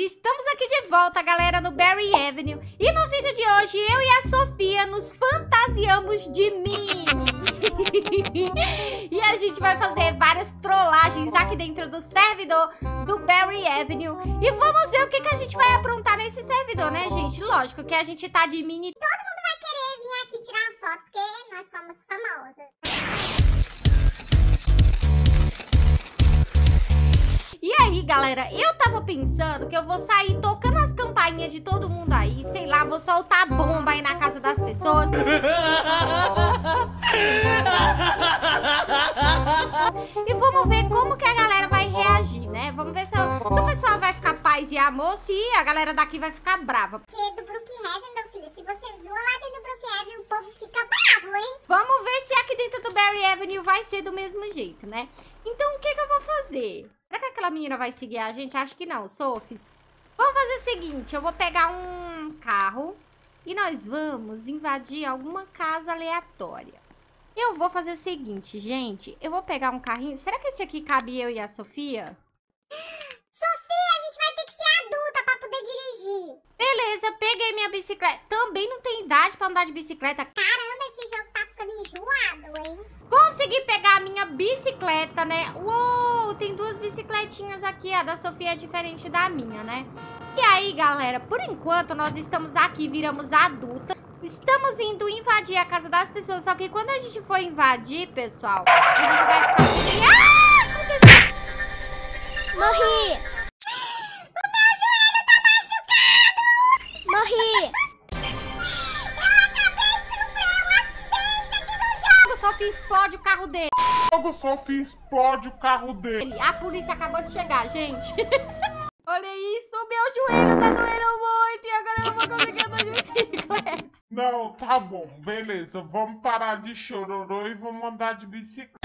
Estamos aqui de volta, galera, no Berry Avenue. E no vídeo de hoje, eu e a Sofia nos fantasiamos de Minnie. E a gente vai fazer várias trollagens aqui dentro do servidor do Berry Avenue. E vamos ver o que a gente vai aprontar nesse servidor, né, gente? Lógico que a gente tá de Minnie. Todo mundo vai querer vir aqui tirar uma foto, porque nós somos famosas. E aí, galera, eu tava pensando que eu vou sair tocando as campainhas de todo mundo aí, sei lá, vou soltar bomba aí na casa das pessoas. E vamos ver como que a galera vai reagir, né? Vamos ver se o pessoal vai ficar paz e amor, se a galera daqui vai ficar brava. Porque do Brookhaven, meu filho, se você zoa lá dentro do Brookhaven, o povo fica bravo, hein? Vamos ver se aqui dentro do Berry Avenue vai ser do mesmo jeito, né? Então, o que eu vou fazer? Será que aquela menina vai seguir a gente? Acho que não, Sofis. Vamos fazer o seguinte, eu vou pegar um carro e nós vamos invadir alguma casa aleatória. Eu vou fazer o seguinte, gente, eu vou pegar um carrinho. Será que esse aqui cabe eu e a Sofia? Sofia, a gente vai ter que ser adulta pra poder dirigir. Beleza, peguei minha bicicleta. Também não tem idade pra andar de bicicleta. Caramba, esse jogo tá ficando enjoado, hein? Consegui pegar a minha bicicleta, né? Uou, tem duas bicicletinhas aqui. A da Sofia é diferente da minha, né? E aí, galera, por enquanto nós estamos aqui, viramos adulta. Estamos indo invadir a casa das pessoas. Só que quando a gente for invadir, pessoal, a gente vai ficar... Ah! Aconteceu! Morri! O meu joelho tá machucado! Morri! Eu acabei de sofrer um acidente aqui no jogo! Só explode o carro dele. Logo só explode o carro dele. A polícia acabou de chegar, gente. Olha isso, meu joelho tá doendo muito e agora eu não vou conseguir andar de bicicleta. Não, tá bom, beleza. Vamos parar de chororô e vamos andar de bicicleta.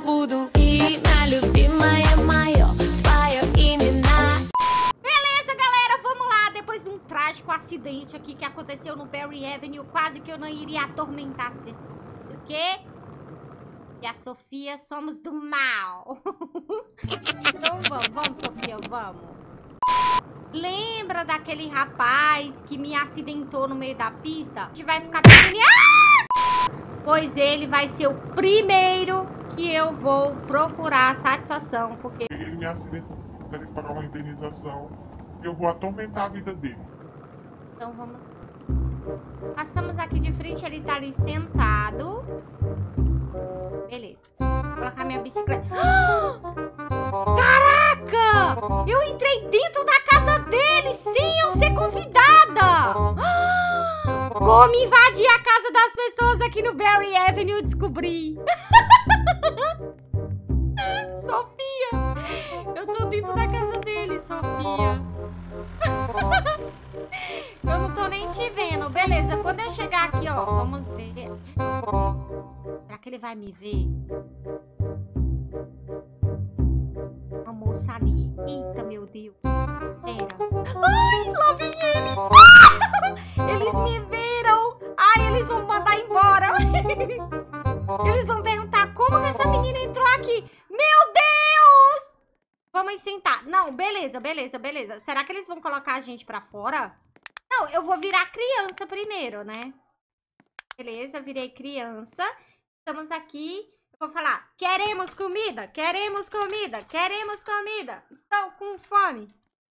Beleza, galera, vamos lá. Depois de um trágico acidente aqui que aconteceu no Berry Avenue, quase que eu não iria atormentar as pessoas. Por quê? E a Sofia somos do mal. Então vamos, Sofia, vamos. Lembra daquele rapaz que me acidentou no meio da pista? A gente vai ficar pedindo... Ah! Pois ele vai ser o primeiro que eu vou procurar satisfação, porque... Ele me acidentou, deve pagar uma indenização. Eu vou atormentar a vida dele. Então vamos... Passamos aqui de frente, ele tá ali sentado. Beleza. Vou colocar minha bicicleta. Caraca! Eu entrei dentro da casa dele sem eu ser convidada! Como invadir a casa das pessoas aqui no Berry Avenue, descobri. Sofia! Eu tô dentro da casa dele, Sofia. Eu não tô nem te vendo. Beleza, quando eu chegar aqui, ó, vamos ver. Será que ele vai me ver? Uma moça ali. Eita, meu Deus. Pera. Ai, lá vem ele. Eles me viram. Ai, eles vão mandar embora. Eles vão perguntar como que essa menina entrou aqui. Meu Deus! Vamos sentar. Não, beleza. Será que eles vão colocar a gente pra fora? Não, eu vou virar criança primeiro, né? Beleza, virei criança. Estamos aqui. Eu vou falar, queremos comida? Queremos comida? Queremos comida? Estou com fome.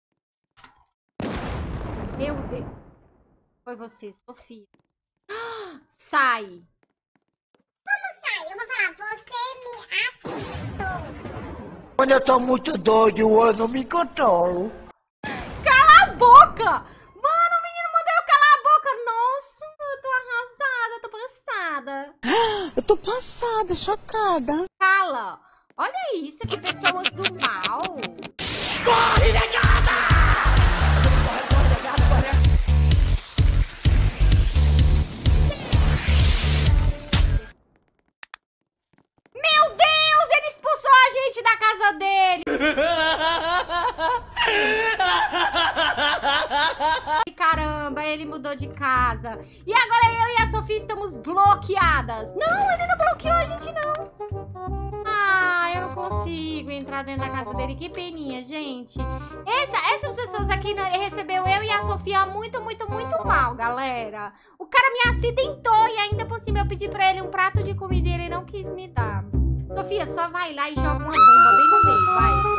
Meu Deus. Foi você, Sofia. Sai. Como sai? Eu vou falar, você me acidentou. Quando eu tô muito doido, eu não me controlo. Cala a boca! Mano, o menino mandou eu calar a boca. Nossa, eu tô arrasada, eu tô passada. Eu tô passada, chocada. Cala. Olha isso, que pessoas do mal. Corre, negada! Meu Deus, ele expulsou a gente da casa dele. Caramba, ele mudou de casa. E agora eu e a Sofia estamos bloqueadas. Não, ele não bloqueou a gente, não. Ah, eu não consigo entrar lá dentro da casa dele. Que peninha, gente. Essas pessoas aqui recebeu eu e a Sofia muito mal, galera. O cara me acidentou e ainda por cima eu pedi pra ele um prato de comida e ele não quis me dar. Sofia, só vai lá e joga uma bomba bem no meio,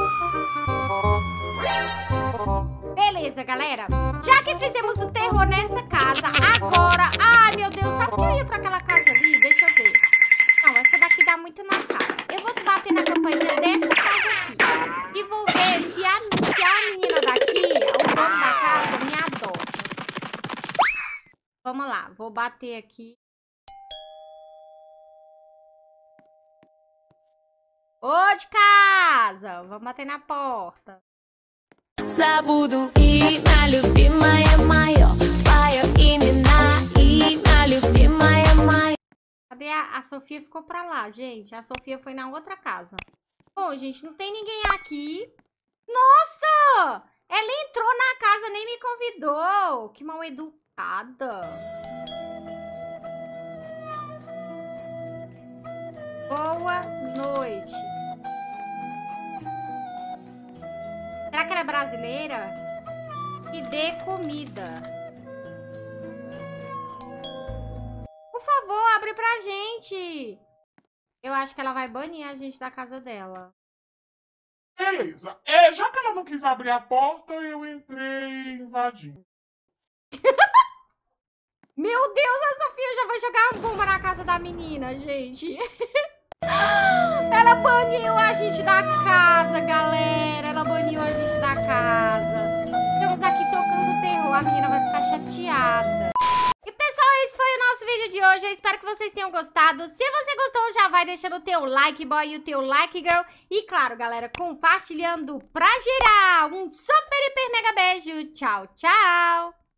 vai. Beleza, galera. Já que fizemos o terror nessa casa, agora... Ai, meu Deus, sabe que eu ia pra aquela casa ali? Deixa eu ver. Não, essa daqui dá muito na cara. Eu vou bater na campainha dessa casa aqui. E vou ver se a menina daqui, o dono da casa, me adota. Vamos lá, vou bater aqui. Ô, de casa! Vamos bater na porta. Забуду имя любимая моё, твоё имя имя любимая моё. Cadê a Sofia? Ficou pra lá, gente. A Sofia foi na outra casa. Bom, gente, não tem ninguém aqui. Nossa! Ela entrou na casa, nem me convidou. Que mal educada. Boa noite. Será que ela é brasileira? Me dê comida. Por favor, abre pra gente. Eu acho que ela vai banir a gente da casa dela. Beleza. Já que ela não quis abrir a porta, eu entrei invadindo. Meu Deus, a Sofia já vai jogar uma bomba na casa da menina, gente. Ela baniu a gente da casa, galera. Ela baniu a gente da casa. Estamos aqui tocando terror. A menina vai ficar chateada. E, pessoal, esse foi o nosso vídeo de hoje. Eu espero que vocês tenham gostado. Se você gostou, já vai deixando o teu like, boy, e o teu like, girl. E, claro, galera, compartilhando pra geral. Um super, hiper, mega beijo. Tchau, tchau.